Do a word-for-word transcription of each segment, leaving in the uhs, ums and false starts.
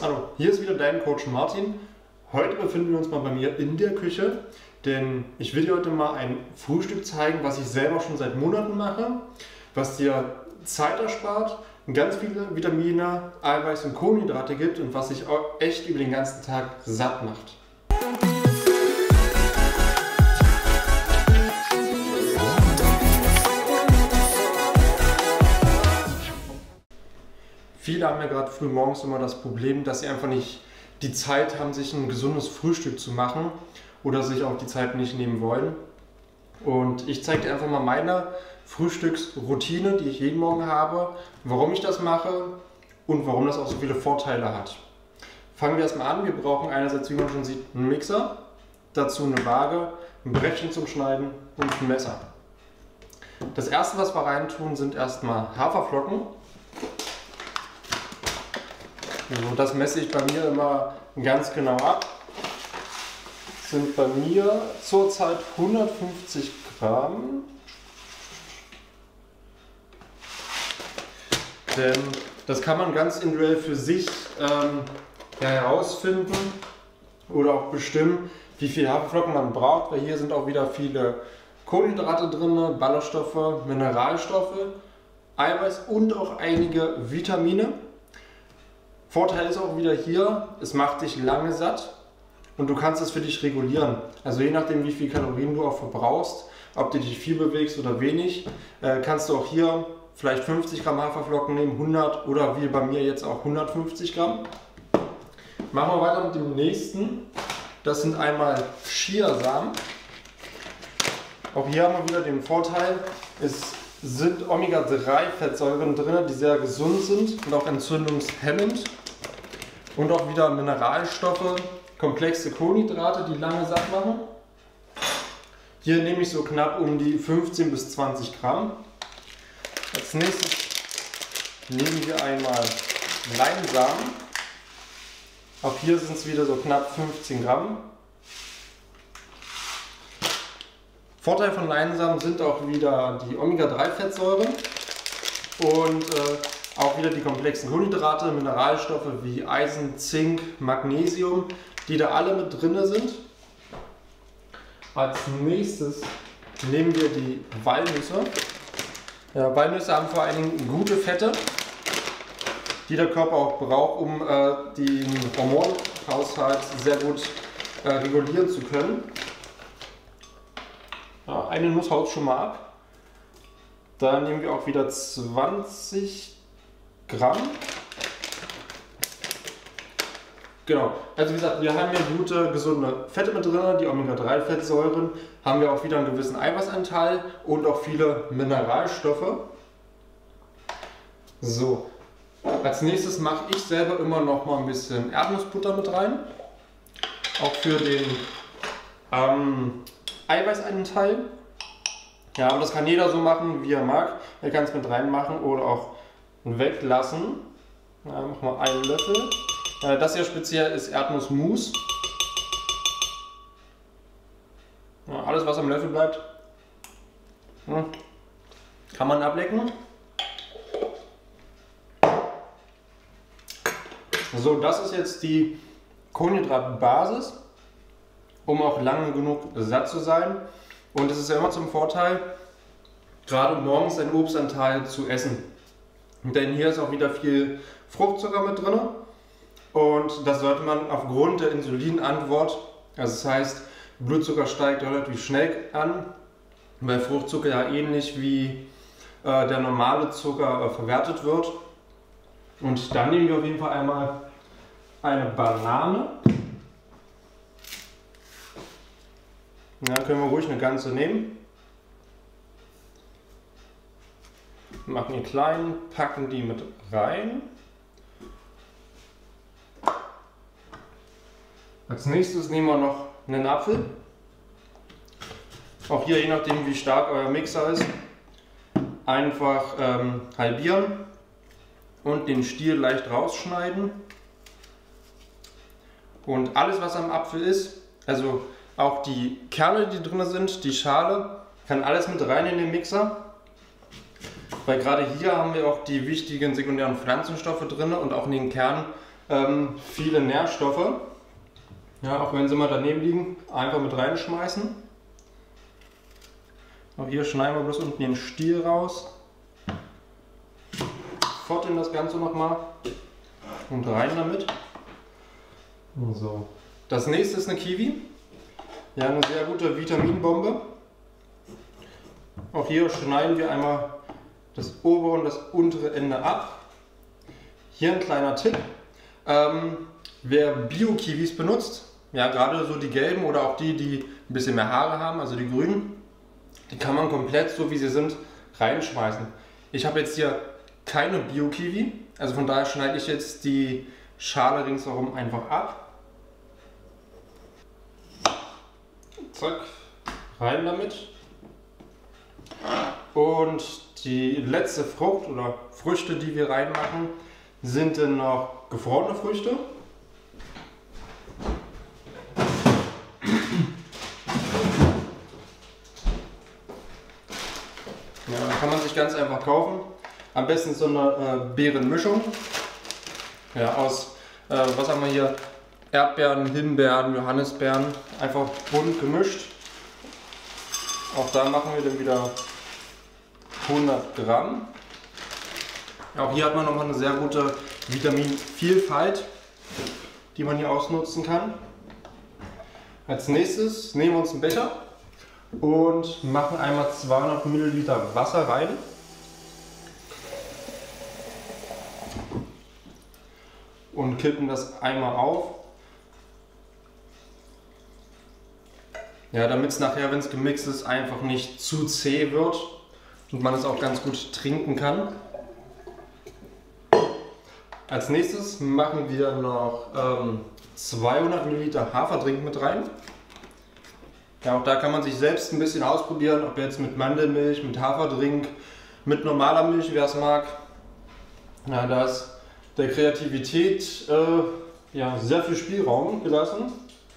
Hallo, hier ist wieder dein Coach Martin. Heute befinden wir uns mal bei mir in der Küche, denn ich will dir heute mal ein Frühstück zeigen, was ich selber schon seit Monaten mache, was dir Zeit erspart, ganz viele Vitamine, Eiweiß und Kohlenhydrate gibt und was dich auch echt über den ganzen Tag satt macht. Viele haben ja gerade früh morgens immer das Problem, dass sie einfach nicht die Zeit haben, sich ein gesundes Frühstück zu machen oder sich auch die Zeit nicht nehmen wollen. Und ich zeige dir einfach mal meine Frühstücksroutine, die ich jeden Morgen habe, warum ich das mache und warum das auch so viele Vorteile hat. Fangen wir erstmal an. Wir brauchen einerseits, wie man schon sieht, einen Mixer, dazu eine Waage, ein Brettchen zum Schneiden und ein Messer. Das erste, was wir reintun, sind erstmal Haferflocken. So, das messe ich bei mir immer ganz genau ab. Das sind bei mir zurzeit hundertfünfzig Gramm. Denn das kann man ganz individuell für sich ähm, ja, herausfinden oder auch bestimmen, wie viel Haferflocken man braucht, weil hier sind auch wieder viele Kohlenhydrate drin, Ballaststoffe, Mineralstoffe, Eiweiß und auch einige Vitamine. Vorteil ist auch wieder hier, es macht dich lange satt und du kannst es für dich regulieren. Also je nachdem, wie viel Kalorien du auch verbrauchst, ob du dich viel bewegst oder wenig, äh, kannst du auch hier vielleicht fünfzig Gramm Haferflocken nehmen, hundert oder wie bei mir jetzt auch hundertfünfzig Gramm. Machen wir weiter mit dem nächsten. Das sind einmal Chiasamen. Auch hier haben wir wieder den Vorteil, es sind Omega drei Fettsäuren drin, die sehr gesund sind und auch entzündungshemmend. Und auch wieder Mineralstoffe, komplexe Kohlenhydrate, die lange satt machen. Hier nehme ich so knapp um die fünfzehn bis zwanzig Gramm. Als nächstes nehmen wir einmal Leinsamen. Auch hier sind es wieder so knapp fünfzehn Gramm. Vorteil von Leinsamen sind auch wieder die Omega drei Fettsäuren und äh, auch wieder die komplexen Kohlenhydrate, Mineralstoffe wie Eisen, Zink, Magnesium, die da alle mit drin sind. Als nächstes nehmen wir die Walnüsse. Ja, Walnüsse haben vor allen Dingen gute Fette, die der Körper auch braucht, um äh, den Hormonhaushalt sehr gut äh, regulieren zu können. Ja, eine Nuss haut schon mal ab. Da nehmen wir auch wieder zwanzig Gramm. Genau, also wie gesagt, wir haben hier gute, gesunde Fette mit drin, die Omega drei Fettsäuren, haben wir auch wieder einen gewissen Eiweißanteil und auch viele Mineralstoffe. So, als nächstes mache ich selber immer noch mal ein bisschen Erdnussbutter mit rein. Auch für den ähm, Eiweißanteil. Ja, aber das kann jeder so machen, wie er mag. Er kann es mit reinmachen oder auch weglassen. Ja, machen wir einen Löffel. Ja, das hier speziell ist Erdnussmus. Ja, alles, was am Löffel bleibt, ja, kann man ablecken. So, das ist jetzt die Kohlenhydratbasis, um auch lange genug satt zu sein. Und es ist ja immer zum Vorteil, gerade morgens einen Obstanteil zu essen. Denn hier ist auch wieder viel Fruchtzucker mit drin. Und das sollte man aufgrund der Insulinantwort, also das heißt, Blutzucker steigt relativ schnell an, weil Fruchtzucker ja ähnlich wie äh, der normale Zucker äh, verwertet wird. Und dann nehmen wir auf jeden Fall einmal eine Banane. Ja, können wir ruhig eine ganze nehmen. Machen die klein, packen die mit rein. Als nächstes nehmen wir noch einen Apfel. Auch hier, je nachdem wie stark euer Mixer ist, einfach ähm, halbieren und den Stiel leicht rausschneiden. Und alles, was am Apfel ist, also auch die Kerne, die drin sind, die Schale, kann alles mit rein in den Mixer. Weil gerade hier haben wir auch die wichtigen sekundären Pflanzenstoffe drin und auch in den Kernen ähm, viele Nährstoffe. Ja, auch wenn sie mal daneben liegen, einfach mit reinschmeißen. Auch hier schneiden wir bloß unten den Stiel raus. Fotteln das Ganze nochmal und rein damit. So. Das nächste ist eine Kiwi. Ja, eine sehr gute Vitaminbombe. Auch hier schneiden wir einmal das obere und das untere Ende ab. Hier ein kleiner Tipp. Ähm, wer Bio-Kiwis benutzt, ja gerade so die gelben oder auch die, die ein bisschen mehr Haare haben, also die grünen, die kann man komplett so wie sie sind reinschmeißen. Ich habe jetzt hier keine Bio-Kiwi, also von daher schneide ich jetzt die Schale ringsherum einfach ab. Zack, rein damit. Und die letzte Frucht oder Früchte, die wir reinmachen, sind dann noch gefrorene Früchte. Ja, kann man sich ganz einfach kaufen. Am besten so eine äh, Beerenmischung. Ja, aus, äh, was haben wir hier? Erdbeeren, Himbeeren, Johannisbeeren. Einfach bunt gemischt. Auch da machen wir dann wieder hundert Gramm. Auch hier hat man nochmal eine sehr gute Vitaminvielfalt, die man hier ausnutzen kann. Als nächstes nehmen wir uns einen Becher und machen einmal zweihundert Milliliter Wasser rein. Und kippen das einmal auf. Ja, damit es nachher, wenn es gemixt ist, einfach nicht zu zäh wird und man es auch ganz gut trinken kann. Als nächstes machen wir noch ähm, zweihundert Milliliter Haferdrink mit rein. Ja, auch da kann man sich selbst ein bisschen ausprobieren, ob jetzt mit Mandelmilch, mit Haferdrink, mit normaler Milch, wer es mag. Ja, da ist der Kreativität äh, ja, sehr viel Spielraum gelassen.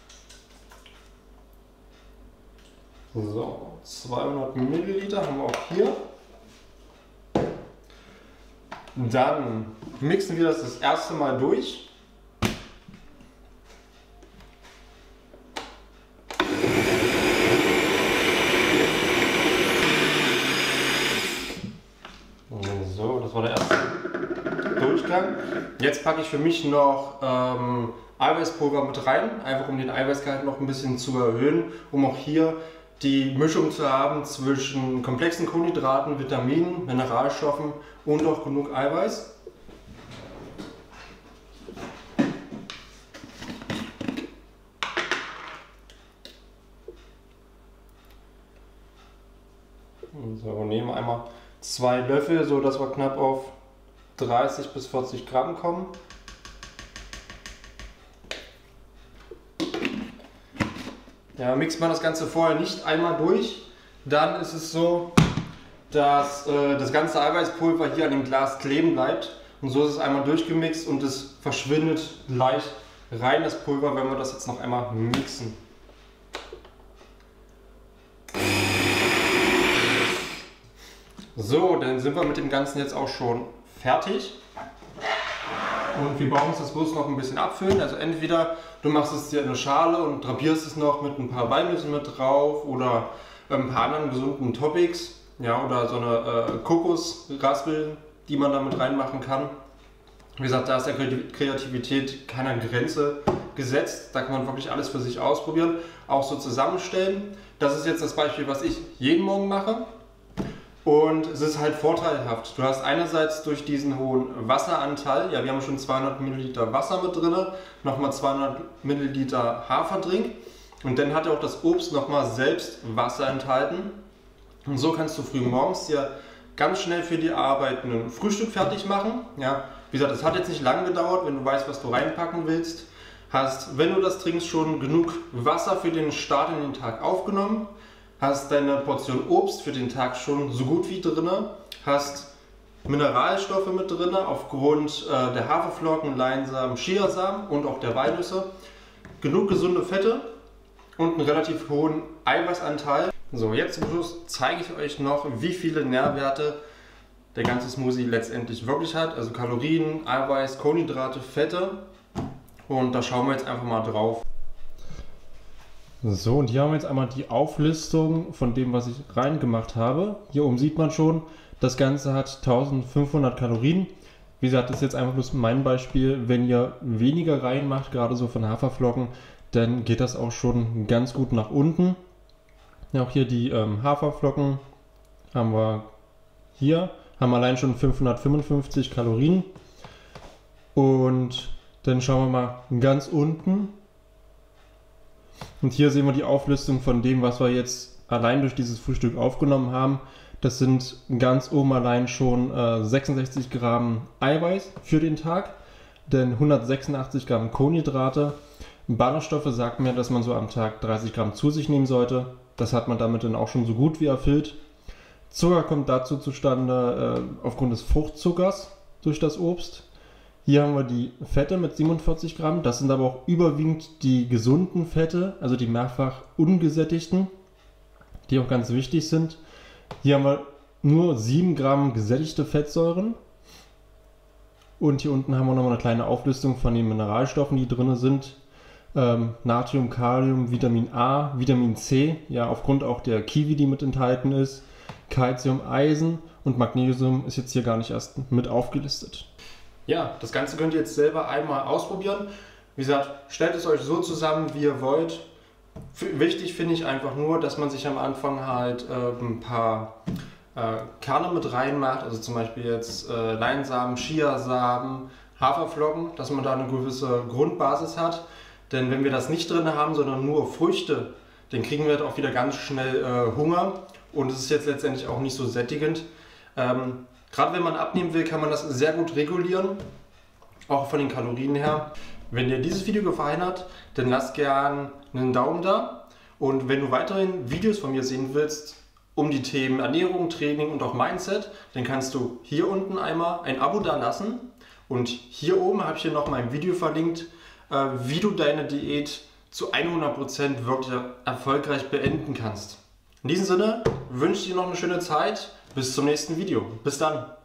So, zweihundert Milliliter haben wir auch hier. Dann mixen wir das das erste Mal durch. So, das war der erste Durchgang. Jetzt packe ich für mich noch ähm, Eiweißpulver mit rein, einfach um den Eiweißgehalt noch ein bisschen zu erhöhen, um auch hier die Mischung zu haben zwischen komplexen Kohlenhydraten, Vitaminen, Mineralstoffen und auch genug Eiweiß. So, nehmen wir einmal zwei Löffel, so dass wir knapp auf dreißig bis vierzig Gramm kommen. Ja, mixt man das Ganze vorher nicht einmal durch, dann ist es so, dass äh, das ganze Eiweißpulver hier an dem Glas kleben bleibt. Und so ist es einmal durchgemixt und es verschwindet leicht rein, das Pulver, wenn wir das jetzt noch einmal mixen. So, dann sind wir mit dem Ganzen jetzt auch schon fertig. Und wir brauchen es jetzt bloß noch ein bisschen abfüllen. Also entweder du machst es dir in eine Schale und drapierst es noch mit ein paar Walnüssen mit drauf oder ein paar anderen gesunden Toppings. Ja, oder so eine äh, Kokosraspel, die man da mit reinmachen kann. Wie gesagt, da ist der Kreativität keiner Grenze gesetzt. Da kann man wirklich alles für sich ausprobieren. Auch so zusammenstellen. Das ist jetzt das Beispiel, was ich jeden Morgen mache. Und es ist halt vorteilhaft. Du hast einerseits durch diesen hohen Wasseranteil, ja, wir haben schon zweihundert Milliliter Wasser mit drin, nochmal zweihundert Milliliter Haferdrink und dann hat auch das Obst nochmal selbst Wasser enthalten. Und so kannst du früh morgens dir ganz schnell für die Arbeit ein Frühstück fertig machen. Ja, wie gesagt, es hat jetzt nicht lange gedauert, wenn du weißt, was du reinpacken willst. Hast, wenn du das trinkst, schon genug Wasser für den Start in den Tag aufgenommen. Hast deine Portion Obst für den Tag schon so gut wie drin, hast Mineralstoffe mit drin aufgrund äh, der Haferflocken, Leinsamen, Chiasamen und auch der Walnüsse, genug gesunde Fette und einen relativ hohen Eiweißanteil. So, jetzt zum Schluss zeige ich euch noch, wie viele Nährwerte der ganze Smoothie letztendlich wirklich hat, also Kalorien, Eiweiß, Kohlenhydrate, Fette. Und da schauen wir jetzt einfach mal drauf. So, und hier haben wir jetzt einmal die Auflistung von dem, was ich reingemacht habe. Hier oben sieht man schon, das Ganze hat eintausendfünfhundert Kalorien. Wie gesagt, das ist jetzt einfach bloß mein Beispiel. Wenn ihr weniger reinmacht, gerade so von Haferflocken, dann geht das auch schon ganz gut nach unten. Ja, auch hier die ähm, Haferflocken haben wir hier, haben allein schon fünfhundertfünfundfünfzig Kalorien. Und dann schauen wir mal ganz unten. Und hier sehen wir die Auflistung von dem, was wir jetzt allein durch dieses Frühstück aufgenommen haben. Das sind ganz oben allein schon äh, sechsundsechzig Gramm Eiweiß für den Tag, denn hundertsechsundachtzig Gramm Kohlenhydrate. Ballaststoffe sagt mir, dass man so am Tag dreißig Gramm zu sich nehmen sollte. Das hat man damit dann auch schon so gut wie erfüllt. Zucker kommt dazu zustande äh, aufgrund des Fruchtzuckers durch das Obst. Hier haben wir die Fette mit siebenundvierzig Gramm. Das sind aber auch überwiegend die gesunden Fette, also die mehrfach ungesättigten, die auch ganz wichtig sind. Hier haben wir nur sieben Gramm gesättigte Fettsäuren. Und hier unten haben wir nochmal eine kleine Auflistung von den Mineralstoffen, die drin sind. Ähm, Natrium, Kalium, Vitamin A, Vitamin C, ja aufgrund auch der Kiwi, die mit enthalten ist. Calcium, Eisen und Magnesium ist jetzt hier gar nicht erst mit aufgelistet. Ja, das Ganze könnt ihr jetzt selber einmal ausprobieren. Wie gesagt, stellt es euch so zusammen, wie ihr wollt. F- wichtig finde ich einfach nur, dass man sich am Anfang halt äh, ein paar äh, Kerne mit reinmacht, also zum Beispiel jetzt äh, Leinsamen, Chiasamen, Haferflocken, dass man da eine gewisse Grundbasis hat. Denn wenn wir das nicht drin haben, sondern nur Früchte, dann kriegen wir halt auch wieder ganz schnell äh, Hunger und es ist jetzt letztendlich auch nicht so sättigend. Ähm, Gerade wenn man abnehmen will, kann man das sehr gut regulieren, auch von den Kalorien her. Wenn dir dieses Video gefallen hat, dann lass gern einen Daumen da. Und wenn du weiterhin Videos von mir sehen willst, um die Themen Ernährung, Training und auch Mindset, dann kannst du hier unten einmal ein Abo da lassen. Und hier oben habe ich dir noch mein Video verlinkt, äh, wie du deine Diät zu hundert Prozent wirklich erfolgreich beenden kannst. In diesem Sinne wünsche ich dir noch eine schöne Zeit. Bis zum nächsten Video. Bis dann.